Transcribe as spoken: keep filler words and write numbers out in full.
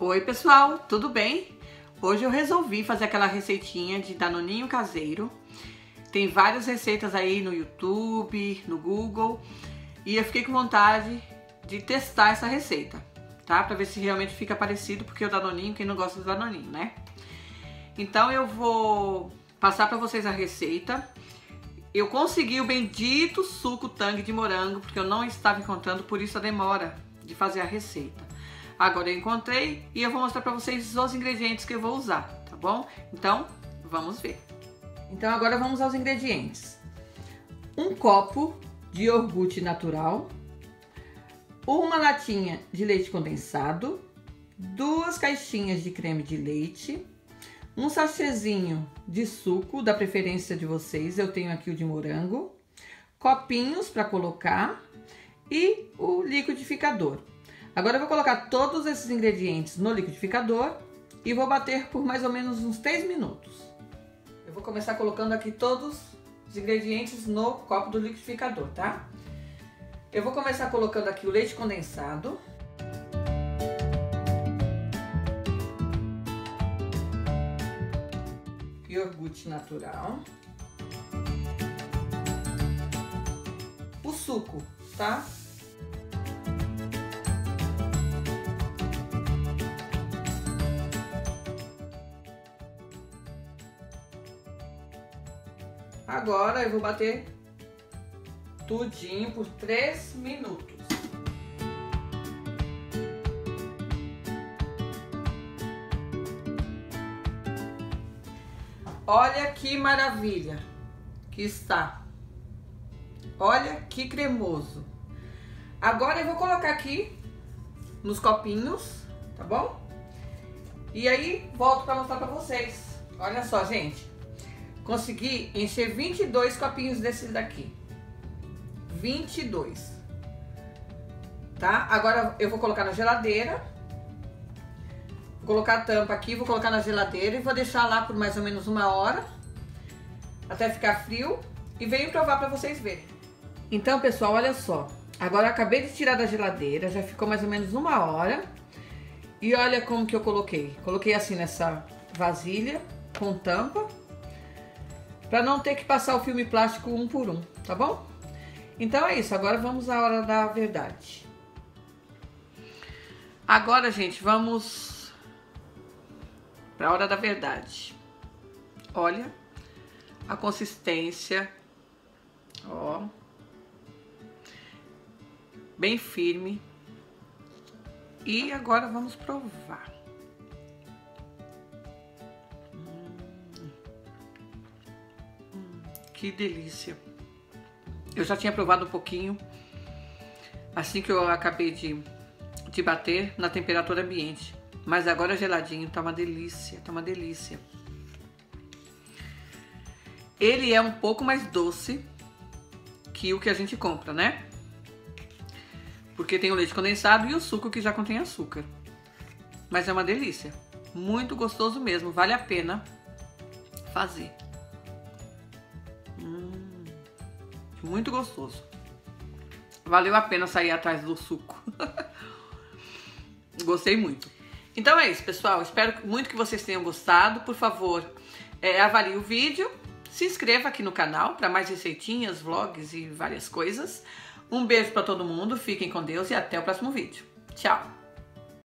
Oi pessoal, tudo bem? Hoje eu resolvi fazer aquela receitinha de danoninho caseiro. Tem várias receitas aí no YouTube, no Google, e eu fiquei com vontade de testar essa receita, tá? Pra ver se realmente fica parecido, porque o danoninho, quem não gosta do danoninho, né? Então eu vou passar pra vocês a receita. Eu consegui o bendito suco Tang de morango, porque eu não estava encontrando, por isso a demora de fazer a receita. Agora eu encontrei e eu vou mostrar pra vocês os ingredientes que eu vou usar, tá bom? Então, vamos ver. Então agora vamos aos ingredientes. Um copo de iogurte natural, uma latinha de leite condensado, duas caixinhas de creme de leite, um sachêzinho de suco, da preferência de vocês, eu tenho aqui o de morango, copinhos para colocar e o liquidificador. Agora eu vou colocar todos esses ingredientes no liquidificador e vou bater por mais ou menos uns três minutos. Eu vou começar colocando aqui todos os ingredientes no copo do liquidificador, tá? Eu vou começar colocando aqui o leite condensado. Iogurte natural. O suco, tá? Agora eu vou bater tudinho por três minutos. Olha que maravilha que está. Olha que cremoso. Agora eu vou colocar aqui nos copinhos, tá bom? E aí volto para mostrar para vocês. Olha só, gente. Consegui encher vinte e dois copinhos desses daqui. vinte e dois. Tá? Agora eu vou colocar na geladeira. Vou colocar a tampa aqui, vou colocar na geladeira e vou deixar lá por mais ou menos uma hora. Até ficar frio. E venho provar pra vocês verem. Então, pessoal, olha só. Agora eu acabei de tirar da geladeira, já ficou mais ou menos uma hora. E olha como que eu coloquei. Coloquei assim nessa vasilha com tampa. Pra não ter que passar o filme plástico um por um, tá bom? Então é isso, agora vamos à hora da verdade. Agora, gente, vamos pra hora da verdade. Olha a consistência, ó, bem firme. E agora vamos provar. Que delícia! Eu já tinha provado um pouquinho, assim que eu acabei de, de bater na temperatura ambiente. Mas agora geladinho, tá uma delícia, tá uma delícia. Ele é um pouco mais doce que o que a gente compra, né? Porque tem o leite condensado e o suco que já contém açúcar. Mas é uma delícia, muito gostoso mesmo, vale a pena fazer. Hum, muito gostoso. Valeu a pena sair atrás do suco. Gostei muito. Então é isso, pessoal. Espero muito que vocês tenham gostado. Por favor, é, avalie o vídeo. Se inscreva aqui no canal para mais receitinhas, vlogs e várias coisas. Um beijo para todo mundo. Fiquem com Deus e até o próximo vídeo. Tchau!